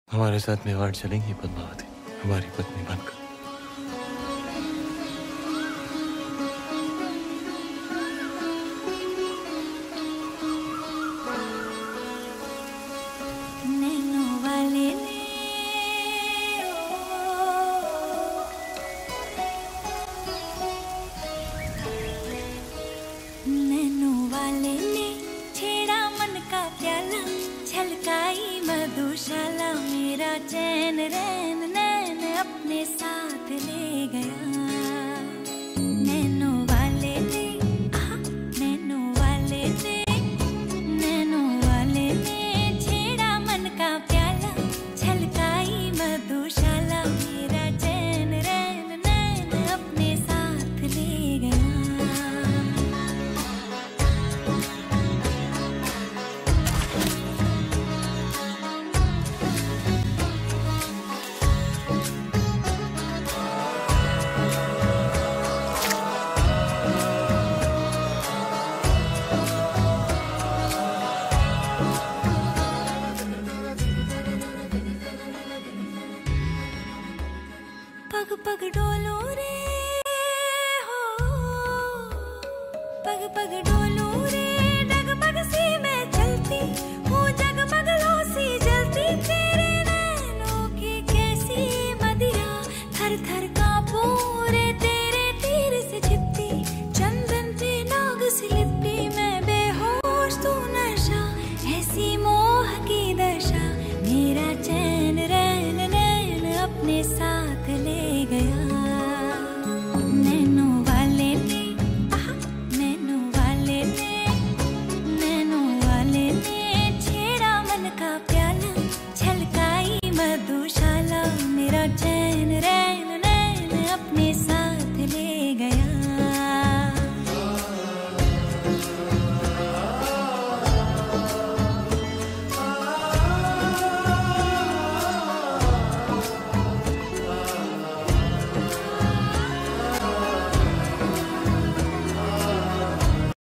हमारे साथ मेवाड़ चलेंगी पद्मावती, हमारी पत्नी बनकर। छलकाई मधुशाला मेरा चैन रैन नैन अपने साथ ले गया। नैनो वाले ने नैनो वाले ने नैनो वाले ने छेड़ा मन का प्याला, छलकाई मधुशाला मेरा चैन रैन नैन अपने साथ ले गया। पग पग डोलो रे हो, पग पग डोलो रे, डगमग सी मैं चलती हूँ जगमग लो